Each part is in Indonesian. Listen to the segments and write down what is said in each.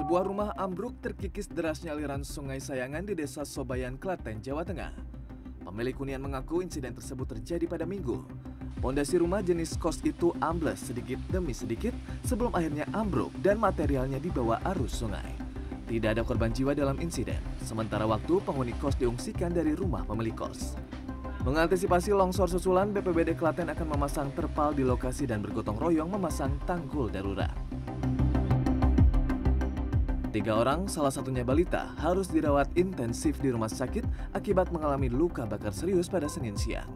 Sebuah rumah ambruk terkikis derasnya aliran Sungai Sayangan di Desa Sobayan, Klaten, Jawa Tengah. Pemilik hunian mengaku insiden tersebut terjadi pada Minggu. Pondasi rumah jenis kos itu ambles sedikit demi sedikit sebelum akhirnya ambruk dan materialnya dibawa arus sungai. Tidak ada korban jiwa dalam insiden. Sementara waktu penghuni kos diungsikan dari rumah pemilik kos. Mengantisipasi longsor susulan, BPBD Klaten akan memasang terpal di lokasi dan bergotong royong memasang tanggul darurat. 3 orang, salah satunya balita, harus dirawat intensif di rumah sakit akibat mengalami luka bakar serius pada Senin siang.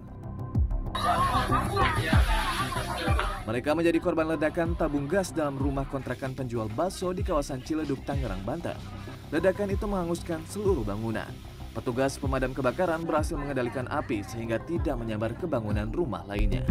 Mereka menjadi korban ledakan tabung gas dalam rumah kontrakan penjual bakso di kawasan Ciledug, Tangerang, Banten. Ledakan itu menghanguskan seluruh bangunan. Petugas pemadam kebakaran berhasil mengendalikan api sehingga tidak menyambar ke bangunan rumah lainnya.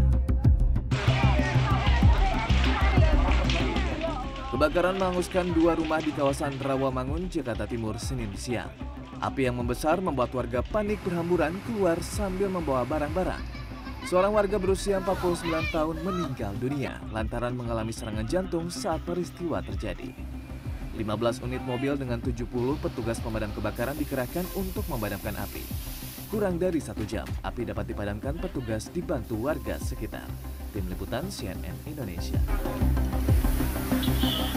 Kebakaran menghanguskan 2 rumah di kawasan Rawamangun, Jakarta Timur, Senin siang. Api yang membesar membuat warga panik berhamburan keluar sambil membawa barang-barang. Seorang warga berusia 49 tahun meninggal dunia lantaran mengalami serangan jantung saat peristiwa terjadi. 15 unit mobil dengan 70 petugas pemadam kebakaran dikerahkan untuk memadamkan api. Kurang dari 1 jam, api dapat dipadamkan petugas dibantu warga sekitar. Tim Liputan CNN Indonesia.